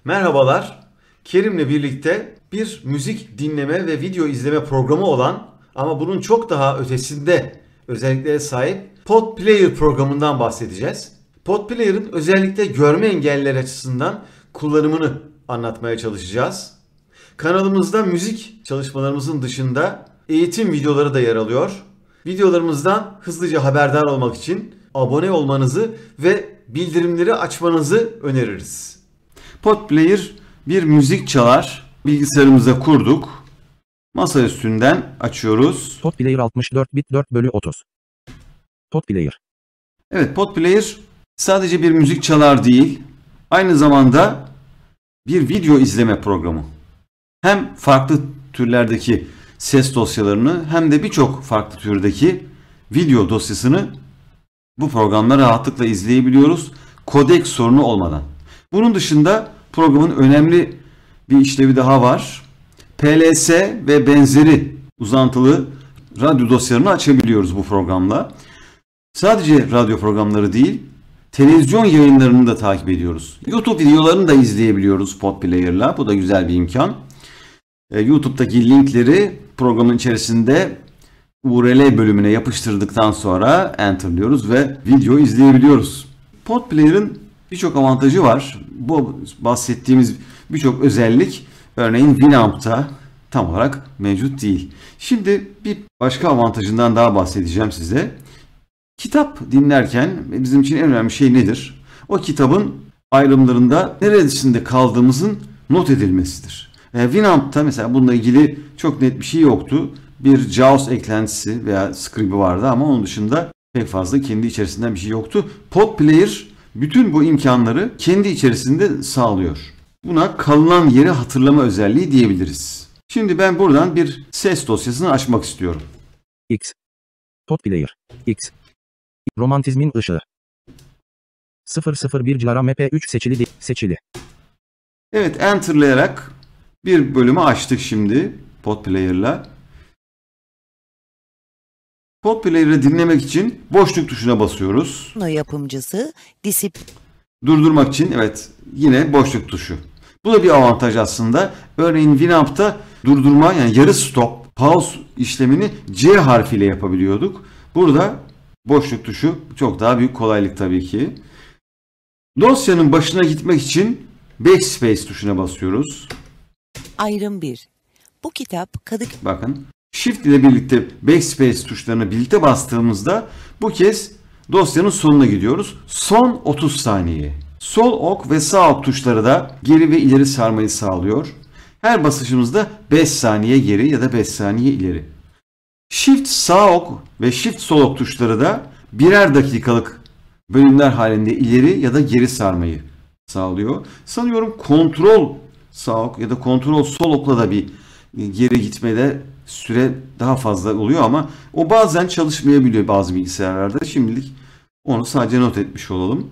Merhabalar. Kerim'le birlikte bir müzik dinleme ve video izleme programı olan ama bunun çok daha ötesinde özelliklere sahip Podplayer programından bahsedeceğiz. Podplayer'ın özellikle görme engelliler açısından kullanımını anlatmaya çalışacağız. Kanalımızda müzik çalışmalarımızın dışında eğitim videoları da yer alıyor. Videolarımızdan hızlıca haberdar olmak için abone olmanızı ve bildirimleri açmanızı öneririz. Podplayer bir müzik çalar. Bilgisayarımıza kurduk. Masa üstünden açıyoruz. Podplayer 64 bit 4/30. Podplayer. Evet, Podplayer sadece bir müzik çalar değil, aynı zamanda bir video izleme programı. Hem farklı türlerdeki ses dosyalarını hem de birçok farklı türdeki video dosyasını bu programda rahatlıkla izleyebiliyoruz. Kodek sorunu olmadan. Bunun dışında programın önemli bir işlevi daha var. PLS ve benzeri uzantılı radyo dosyalarını açabiliyoruz bu programla. Sadece radyo programları değil, televizyon yayınlarını da takip ediyoruz. YouTube videolarını da izleyebiliyoruz Podplayer'la. Bu da güzel bir imkan. YouTube'daki linkleri programın içerisinde URL bölümüne yapıştırdıktan sonra enter'lıyoruz ve video izleyebiliyoruz. Podplayer'ın birçok avantajı var. Bu bahsettiğimiz birçok özellik örneğin Winamp'ta tam olarak mevcut değil. Şimdi bir başka avantajından daha bahsedeceğim size. Kitap dinlerken bizim için en önemli şey nedir? O kitabın ayrımlarında neresinde kaldığımızın not edilmesidir. Winamp'ta mesela bununla ilgili çok net bir şey yoktu. Bir JAWS eklentisi veya script'i vardı ama onun dışında pek fazla kendi içerisinden bir şey yoktu. Podplayer bütün bu imkanları kendi içerisinde sağlıyor. Buna kalınan yeri hatırlama özelliği diyebiliriz. Şimdi ben buradan bir ses dosyasını açmak istiyorum. X. Podplayer. X. Romantizmin ışığı. 001 Clara MP3 seçili seçili. Evet, enter'layarak bir bölümü açtık şimdi Podplayer'la. Podplayer'ı dinlemek için boşluk tuşuna basıyoruz. Yapımcısı Durdurmak için evet yine boşluk tuşu. Bu da bir avantaj aslında. Örneğin Winamp'ta durdurma yani yarı stop, pause işlemini C harfiyle yapabiliyorduk. Burada boşluk tuşu çok daha büyük kolaylık tabii ki. Dosyanın başına gitmek için backspace tuşuna basıyoruz. Ayrım 1. Bu kitap Bakın Shift ile birlikte backspace tuşlarına birlikte bastığımızda bu kez dosyanın sonuna gidiyoruz. Son 30 saniye. Sol ok ve sağ ok tuşları da geri ve ileri sarmayı sağlıyor. Her basışımızda 5 saniye geri ya da 5 saniye ileri. Shift sağ ok ve Shift sol ok tuşları da birer dakikalık bölümler halinde ileri ya da geri sarmayı sağlıyor. Sanıyorum kontrol sağ ok ya da kontrol sol okla da bir geri gitmede süre daha fazla oluyor ama o bazen çalışmayabiliyor bazı bilgisayarlarda. Şimdilik onu sadece not etmiş olalım.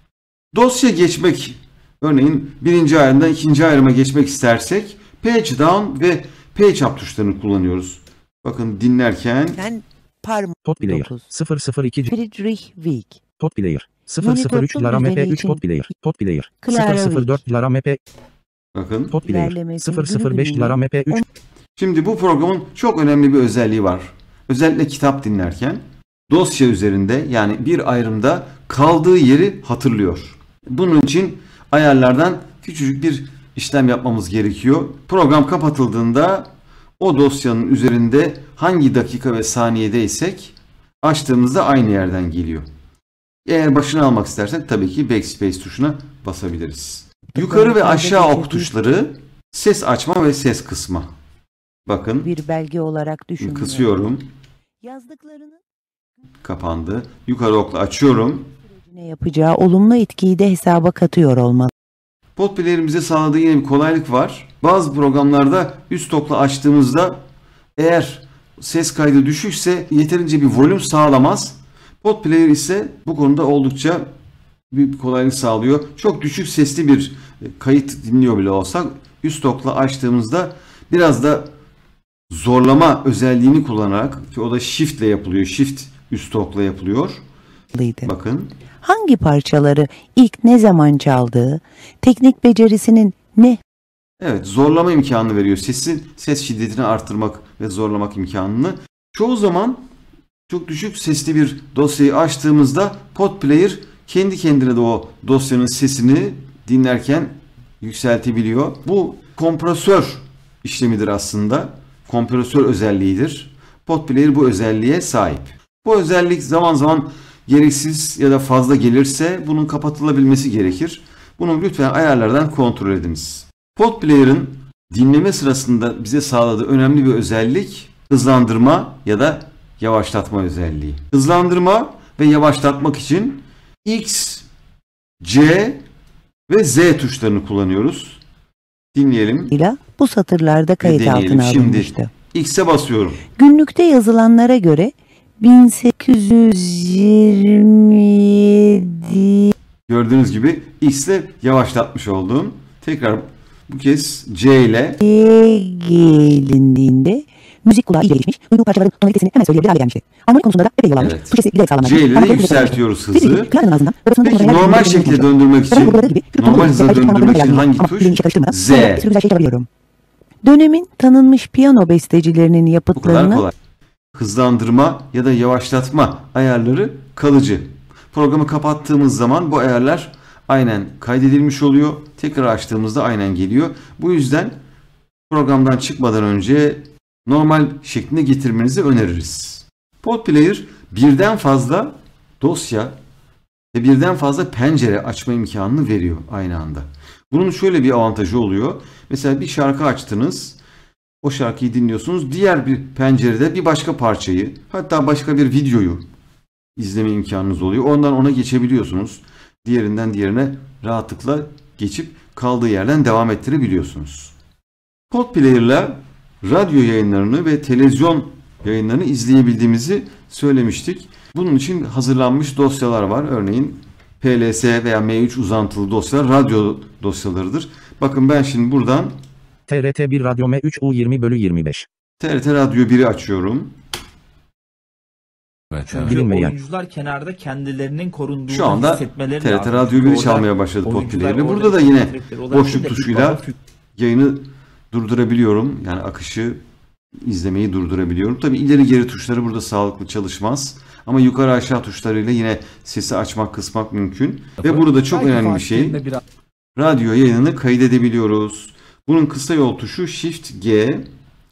Dosya geçmek, örneğin birinci ayrımdan ikinci ayrıma geçmek istersek page down ve page up tuşlarını kullanıyoruz. Bakın dinlerken Podplayer 002 Friedrich Wieck. Podplayer 003 Clara MP3 Podplayer. Podplayer 004 Clara MP. bakın Podplayer 005 Clara MP3. şimdi bu programın çok önemli bir özelliği var. Özellikle kitap dinlerken dosya üzerinde yani bir ayrımda kaldığı yeri hatırlıyor. Bunun için ayarlardan küçücük bir işlem yapmamız gerekiyor. Program kapatıldığında o dosyanın üzerinde hangi dakika ve saniyedeysek açtığımızda aynı yerden geliyor. Eğer başını almak istersek tabii ki backspace tuşuna basabiliriz. Yukarı ve aşağı ok tuşları ses açma ve ses kısma. Bakın Bir belge olarak düşünülüyor. kısıyorum. Yazdıklarının Kapandı. Yukarı okla açıyorum. sürecine yapacağı olumlu etkiyi de hesaba katıyor olmalı. Podplayer'imize sağladığı yine bir kolaylık var. Bazı programlarda üst okla açtığımızda eğer ses kaydı düşükse yeterince bir volüm sağlamaz. Podplayer ise bu konuda oldukça büyük bir kolaylık sağlıyor. Çok düşük sesli bir kayıt dinliyor bile olsak üst okla açtığımızda biraz da zorlama özelliğini kullanarak ki o da shift ile yapılıyor. Shift üst okla yapılıyor. Bakın. Hangi parçaları ilk ne zaman çaldığı, teknik becerisinin ne? Evet, zorlama imkanını veriyor. Ses şiddetini arttırmak ve zorlamak imkanını. Çoğu zaman çok düşük sesli bir dosyayı açtığımızda PodPlayer kendi kendine de o dosyanın sesini dinlerken yükseltebiliyor. Bu kompresör işlemidir aslında. Kompresör özelliğidir. PodPlayer bu özelliğe sahip. Bu özellik zaman zaman gereksiz ya da fazla gelirse bunun kapatılabilmesi gerekir. Bunu lütfen ayarlardan kontrol ediniz. PodPlayer'ın dinleme sırasında bize sağladığı önemli bir özellik hızlandırma ya da yavaşlatma özelliği. Hızlandırma ve yavaşlatmak için X, C ve Z tuşlarını kullanıyoruz. Dinleyelim. Bu satırlarda kayıt altına alınmıştı. Şimdi X'e basıyorum. Günlükte yazılanlara göre 1827. Gördüğünüz gibi X ile yavaşlatmış oldum. Tekrar bu kez C ile gelindiğinde müzik kulağı iyi gelişmiş. Duyduğu parçaların tonalitesini hemen söyleyebilir hale gelmişti. Armoni konusunda da epey yol almış. Evet. Tuş sesi bile sağlanmış. C ile de yükseltiyoruz hızı. Peki Normal normal şekilde döndürmek için, normal hıza döndürmek için hangi tuş? Z. Dönemin tanınmış piyano bestecilerinin Bu kadar yapıtlarını kolay. Hızlandırma ya da yavaşlatma ayarları kalıcı. Programı kapattığımız zaman bu ayarlar aynen kaydedilmiş oluyor. Tekrar açtığımızda aynen geliyor. Bu yüzden programdan çıkmadan önce normal şekline getirmenizi öneririz. PodPlayer birden fazla dosya ve birden fazla pencere açma imkanını veriyor aynı anda. Bunun şöyle bir avantajı oluyor. Mesela bir şarkı açtınız. O şarkıyı dinliyorsunuz. Diğer bir pencerede bir başka parçayı, hatta başka bir videoyu izleme imkanınız oluyor. Ondan ona geçebiliyorsunuz. Diğerinden diğerine rahatlıkla geçip kaldığı yerden devam ettirebiliyorsunuz. PodPlayer'la radyo yayınlarını ve televizyon yayınlarını izleyebildiğimizi söylemiştik. Bunun için hazırlanmış dosyalar var. Örneğin PLS veya M3 uzantılı dosyalar radyo dosyalarıdır. Bakın ben şimdi buradan TRT1 Radyo M3 U20/25. TRT Radyo 1'i açıyorum. Çünkü Bilinmeyen. oyuncular kenarda kendilerinin korunduğunu Şu anda hissetmeleri TRT lazım. Radyo Çünkü 1'i orada çalmaya başladı oyuncular PodPlayer'le. orada Burada da yine yetenekleri olan boşluk bir de tuşuyla bir yayını durdurabiliyorum. Yani akışı izlemeyi durdurabiliyorum. Tabi ileri geri tuşları burada sağlıklı çalışmaz. Ama yukarı aşağı tuşlarıyla yine sesi açmak kısmak mümkün. Ve burada çok Belki önemli bir şey. farklı bir- Radyo yayınını kaydedebiliyoruz. Bunun kısa yol tuşu Shift G.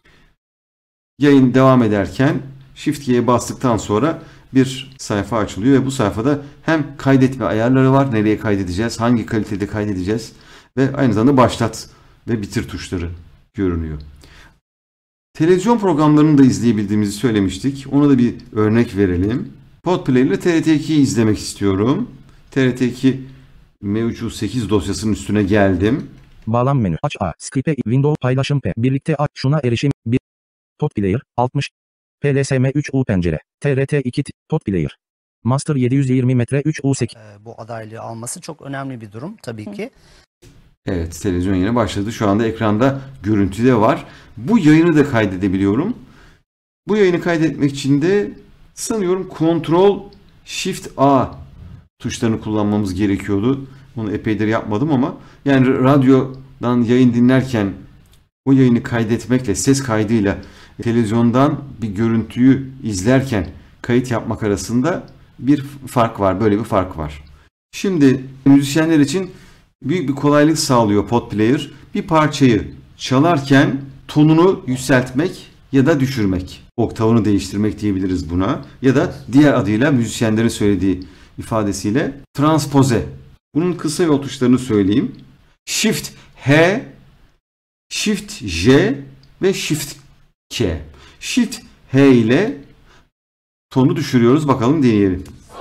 Yayın devam ederken Shift G'ye bastıktan sonra bir sayfa açılıyor ve bu sayfada hem kaydetme ayarları var. Nereye kaydedeceğiz, hangi kalitede kaydedeceğiz ve aynı zamanda başlat ve bitir tuşları görünüyor. Televizyon programlarını da izleyebildiğimizi söylemiştik. Ona da bir örnek verelim. PodPlayer ile TRT2'yi izlemek istiyorum. TRT2 M308 dosyasının üstüne geldim. Bağlam menü. Aç A. Script'e Windows paylaşım P. Birlikte aç. Şuna erişim. 1. PodPlayer 60. PLSM3U pencere. TRT2 PodPlayer. Master 720 metre 3U8. Bu adaylığı alması çok önemli bir durum tabii ki. Evet, televizyon yine başladı. Şu anda ekranda görüntü de var. Bu yayını da kaydedebiliyorum. Bu yayını kaydetmek için de sanıyorum Ctrl Shift A tuşlarını kullanmamız gerekiyordu. Bunu epeydir yapmadım ama yani radyodan yayın dinlerken o yayını kaydetmekle, ses kaydıyla televizyondan bir görüntüyü izlerken kayıt yapmak arasında bir fark var. Böyle bir fark var. Şimdi müzisyenler için büyük bir kolaylık sağlıyor PodPlayer. Bir parçayı çalarken tonunu yükseltmek ya da düşürmek. Oktavını değiştirmek diyebiliriz buna. Ya da diğer adıyla müzisyenlerin söylediği ifadesiyle transpoze. Bunun kısa yol tuşlarını söyleyeyim. Shift H, Shift J ve Shift K. Shift H ile tonu düşürüyoruz. Bakalım deneyelim.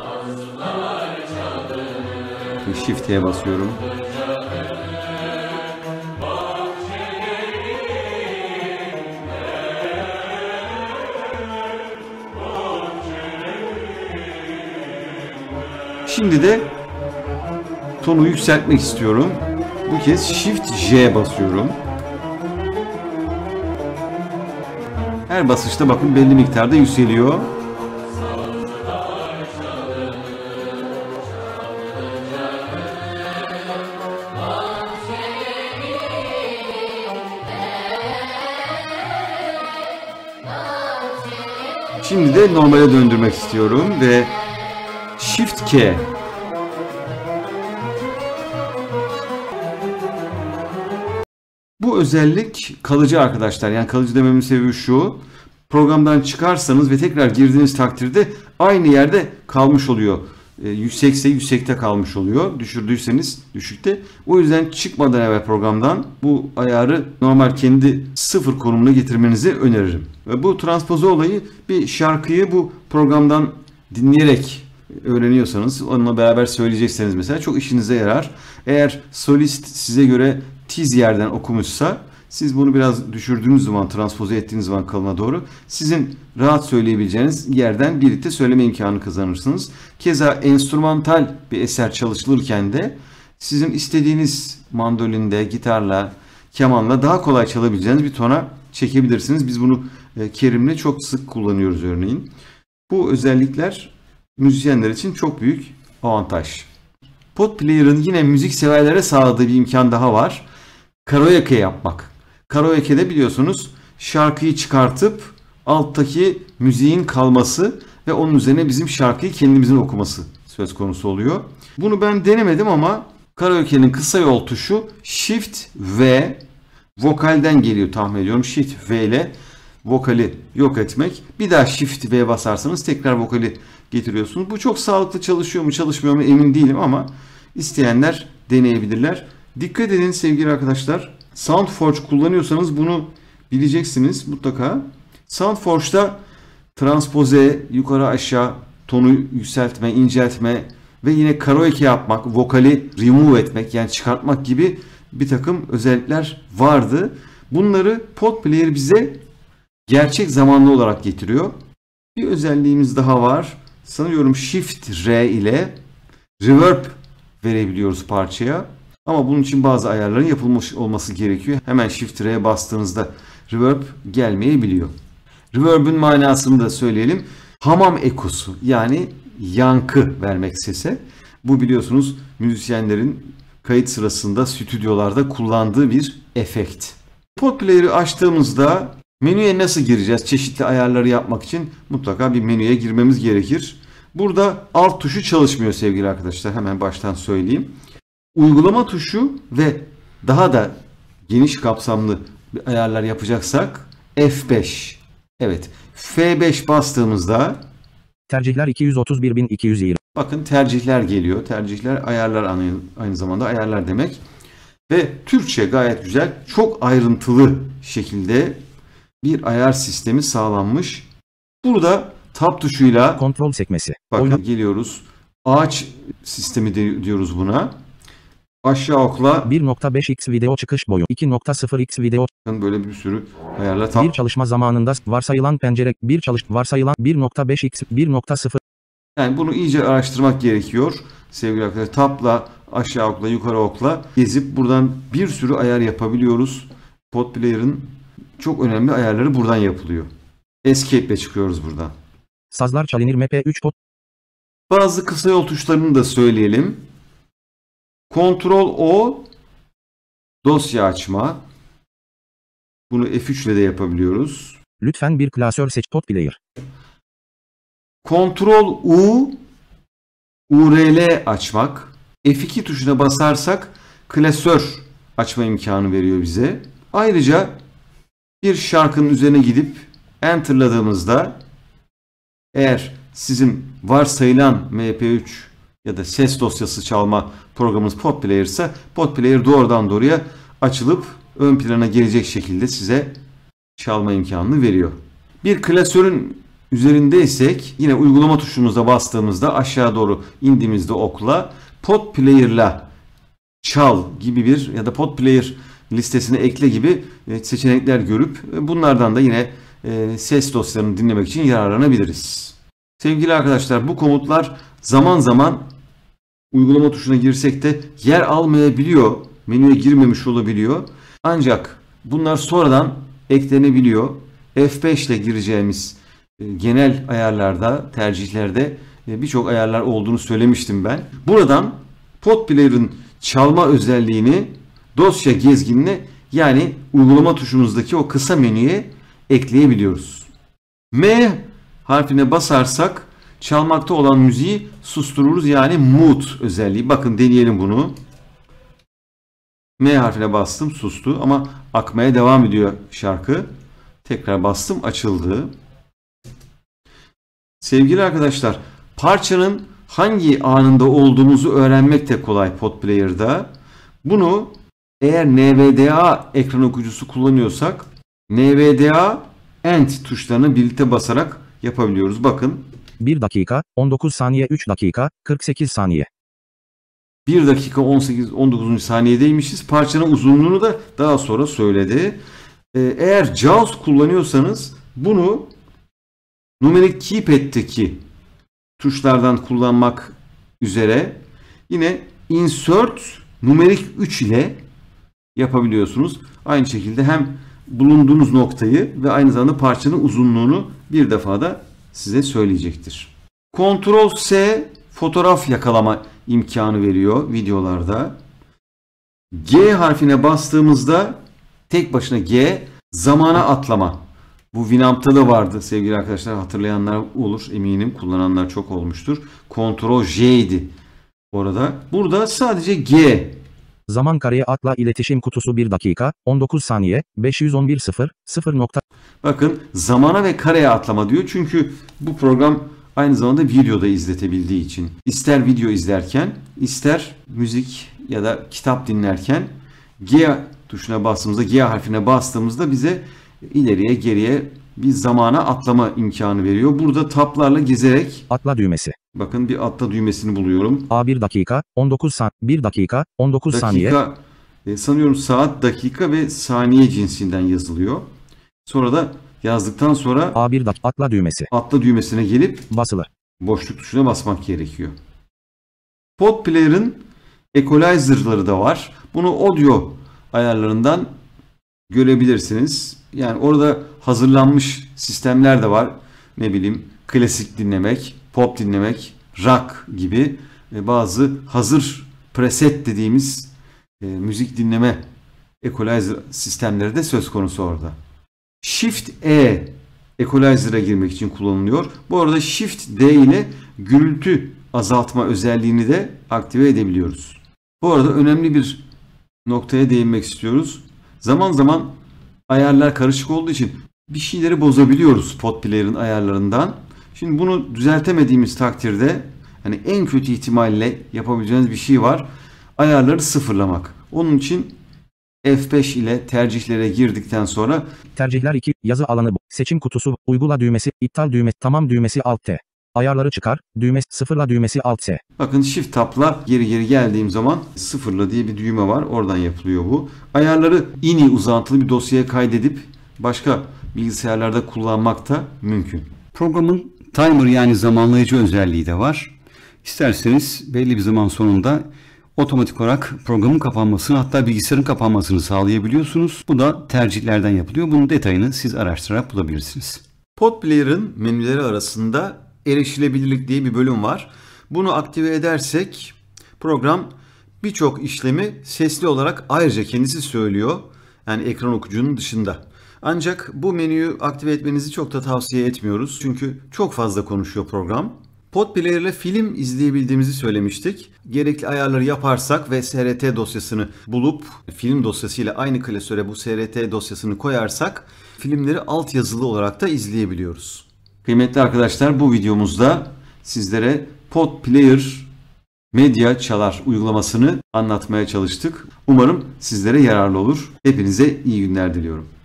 Shift H'ye basıyorum. Şimdi de tonu yükseltmek istiyorum. Bu kez Shift J basıyorum. Her basışta bakın belli miktarda yükseliyor. Şimdi de normale döndürmek istiyorum ve Shift K. Bu özellik kalıcı arkadaşlar. Yani kalıcı dememin sebebi şu. Programdan çıkarsanız ve tekrar girdiğiniz takdirde aynı yerde kalmış oluyor. Yüksekse yüksekte kalmış oluyor. Düşürdüyseniz düşükte. O yüzden çıkmadan evvel programdan bu ayarı normal kendi sıfır konumuna getirmenizi öneririm. Ve bu transpoze olayı bir şarkıyı bu programdan dinleyerek öğreniyorsanız, onunla beraber söyleyecekseniz mesela çok işinize yarar. Eğer solist size göre tiz yerden okumuşsa siz bunu biraz düşürdüğünüz zaman, transpoze ettiğiniz zaman kalına doğru sizin rahat söyleyebileceğiniz yerden birlikte söyleme imkanı kazanırsınız. Keza enstrümantal bir eser çalışılırken de sizin istediğiniz mandolinde, gitarla, kemanla daha kolay çalabileceğiniz bir tona çekebilirsiniz. Biz bunu Kerim'le çok sık kullanıyoruz örneğin. Bu özellikler müzisyenler için çok büyük avantaj. PodPlayer'ın yine müzik severlere sağladığı bir imkan daha var. Karaoke yapmak. Karaoke'de biliyorsunuz şarkıyı çıkartıp alttaki müziğin kalması ve onun üzerine bizim şarkıyı kendimizin okuması söz konusu oluyor. Bunu ben denemedim ama karaoke'nin kısa yol tuşu Shift V, vokalden geliyor tahmin ediyorum. Shift V ile vokali yok etmek. Bir daha Shift V basarsanız tekrar vokali getiriyorsunuz. Bu çok sağlıklı çalışıyor mu çalışmıyor mu emin değilim ama isteyenler deneyebilirler. Dikkat edin sevgili arkadaşlar. SoundForge kullanıyorsanız bunu bileceksiniz mutlaka. SoundForge'da transpoze, yukarı aşağı, tonu yükseltme, inceltme ve yine karaoke yapmak, vokali remove etmek yani çıkartmak gibi bir takım özellikler vardı. Bunları PodPlayer bize gerçek zamanlı olarak getiriyor. Bir özelliğimiz daha var. Sanıyorum Shift R ile reverb verebiliyoruz parçaya. Ama bunun için bazı ayarların yapılmış olması gerekiyor. Hemen Shift R'ye bastığınızda reverb gelmeyebiliyor. Reverb'ün manasını da söyleyelim. Hamam ekosu yani yankı vermek sese. Bu biliyorsunuz müzisyenlerin kayıt sırasında stüdyolarda kullandığı bir efekt. PodPlayer'ı açtığımızda menüye nasıl gireceğiz? Çeşitli ayarları yapmak için mutlaka bir menüye girmemiz gerekir. Burada alt tuşu çalışmıyor sevgili arkadaşlar. Hemen baştan söyleyeyim. Uygulama tuşu ve daha da geniş kapsamlı ayarlar yapacaksak F5. Evet. F5 bastığımızda Tercihler 231.220. bakın tercihler geliyor. Tercihler ayarlar aynı zamanda ayarlar demek. Ve Türkçe gayet güzel. Çok ayrıntılı şekilde bir ayar sistemi sağlanmış. Burada tab tuşuyla Kontrol sekmesi. bakın geliyoruz. Ağaç sistemi diyoruz buna. Aşağı okla 1.5x video çıkış boyu 2.0x video böyle bir sürü ayarla bir çalışma zamanında varsayılan pencere varsayılan 1.5x 1.0 yani bunu iyice araştırmak gerekiyor sevgili arkadaşlar. Tabla aşağı okla yukarı okla gezip buradan bir sürü ayar yapabiliyoruz. PodPlayer'ın çok önemli ayarları buradan yapılıyor. Escape ile çıkıyoruz buradan. sazlar çalınır MP3 pod Bazı kısa yol tuşlarını da söyleyelim. Ctrl O dosya açma. Bunu F3 ile de yapabiliyoruz. lütfen bir klasör seç PodPlayer. Ctrl U URL açmak. F2 tuşuna basarsak klasör açma imkanı veriyor bize. Ayrıca bir şarkının üzerine gidip enterladığımızda eğer sizin varsayılan MP3 ya da ses dosyası çalma programınız PodPlayer ise PodPlayer doğrudan doğruya açılıp ön plana gelecek şekilde size çalma imkanını veriyor. Bir klasörün üzerindeysek yine uygulama tuşumuza bastığımızda aşağı doğru indiğimizde okla PodPlayer'la çal gibi bir ya da PodPlayer listesine ekle gibi seçenekler görüp bunlardan da yine ses dosyalarını dinlemek için yararlanabiliriz. Sevgili arkadaşlar bu komutlar zaman zaman uygulama tuşuna girsek de yer almayabiliyor. Menüye girmemiş olabiliyor. Ancak bunlar sonradan eklenebiliyor. F5 ile gireceğimiz genel ayarlarda, tercihlerde birçok ayarlar olduğunu söylemiştim ben. Buradan PodPlayer'ın çalma özelliğini dosya gezginine yani uygulama tuşumuzdaki o kısa menüye ekleyebiliyoruz. M harfine basarsak çalmakta olan müziği sustururuz. Yani mute özelliği. Bakın deneyelim bunu. M harfine bastım, sustu ama akmaya devam ediyor şarkı. Tekrar bastım, açıldı. Sevgili arkadaşlar, parçanın hangi anında olduğumuzu öğrenmek de kolay Podplayer'da. Bunu eğer NVDA ekran okuyucusu kullanıyorsak NVDA End tuşlarını birlikte basarak yapabiliyoruz. Bakın. 1 dakika, 19 saniye, 3 dakika, 48 saniye. 1 dakika 19. saniyedeymişiz. Parçanın uzunluğunu da daha sonra söyledi. Eğer JAWS kullanıyorsanız bunu numerik keypad'teki tuşlardan kullanmak üzere yine insert numerik 3 ile yapabiliyorsunuz. Aynı şekilde hem bulunduğunuz noktayı ve aynı zamanda parçanın uzunluğunu bir defada size söyleyecektir. Ctrl S fotoğraf yakalama imkanı veriyor videolarda. G harfine bastığımızda tek başına G zamana atlama. Bu Winamp'ta da vardı sevgili arkadaşlar, hatırlayanlar olur eminim, kullananlar çok olmuştur. Ctrl J idi orada. Burada sadece G. Zaman kareye atla iletişim kutusu 1 dakika, 19 saniye, 511.0. Bakın zamana ve kareye atlama diyor. Çünkü bu program aynı zamanda videoda izletebildiği için. İster video izlerken, ister müzik ya da kitap dinlerken G tuşuna bastığımızda, G harfine bastığımızda bize ileriye geriye bir zamana atlama imkanı veriyor. Burada taplarla gezerek Atla düğmesi. bakın bir atla düğmesini buluyorum. A 1 dakika, 19 1 dakika, 19 saniye. Sanıyorum saat, dakika ve saniye cinsinden yazılıyor. Sonra da yazdıktan sonra A1 dakika atla düğmesi. atla düğmesine gelip Basılı. boşluk tuşuna basmak gerekiyor. Podplayer'ın equalizer'ları da var. Bunu audio ayarlarından görebilirsiniz. Yani orada hazırlanmış sistemler de var. Ne bileyim, klasik dinlemek, pop dinlemek, rock gibi bazı hazır preset dediğimiz müzik dinleme equalizer sistemleri de söz konusu orada. Shift E equalizer'a girmek için kullanılıyor. Bu arada Shift D ile gürültü azaltma özelliğini de aktive edebiliyoruz. Bu arada önemli bir noktaya değinmek istiyoruz. Zaman zaman ayarlar karışık olduğu için bir şeyleri bozabiliyoruz Podplayer'ın ayarlarından. Şimdi bunu düzeltemediğimiz takdirde hani en kötü ihtimalle yapabileceğiniz bir şey var. Ayarları sıfırlamak. Onun için F5 ile tercihlere girdikten sonra Tercihler 2, yazı alanı, seçim kutusu, uygula düğmesi, iptal düğmesi, tamam düğmesi Alt T. Ayarları çıkar, düğmesi, sıfırla düğmesi Alt S. bakın Shift Tab'la geri geldiğim zaman sıfırla diye bir düğme var. Oradan yapılıyor bu. Ayarları ini uzantılı bir dosyaya kaydedip başka bilgisayarlarda kullanmak da mümkün. Programın timer yani zamanlayıcı özelliği de var. İsterseniz belli bir zaman sonunda otomatik olarak programın kapanmasını, hatta bilgisayarın kapanmasını sağlayabiliyorsunuz. Bu da tercihlerden yapılıyor. Bunun detayını siz araştırarak bulabilirsiniz. Podplayer'ın menüleri arasında erişilebilirlik diye bir bölüm var. Bunu aktive edersek program birçok işlemi sesli olarak ayrıca kendisi söylüyor. Yani ekran okuyucunun dışında. Ancak bu menüyü aktive etmenizi çok da tavsiye etmiyoruz. Çünkü çok fazla konuşuyor program. Podplayer ile film izleyebildiğimizi söylemiştik. Gerekli ayarları yaparsak ve SRT dosyasını bulup film dosyasıyla aynı klasöre bu SRT dosyasını koyarsak filmleri altyazılı olarak da izleyebiliyoruz. Kıymetli arkadaşlar, bu videomuzda sizlere Podplayer medya çalar uygulamasını anlatmaya çalıştık. Umarım sizlere yararlı olur. Hepinize iyi günler diliyorum.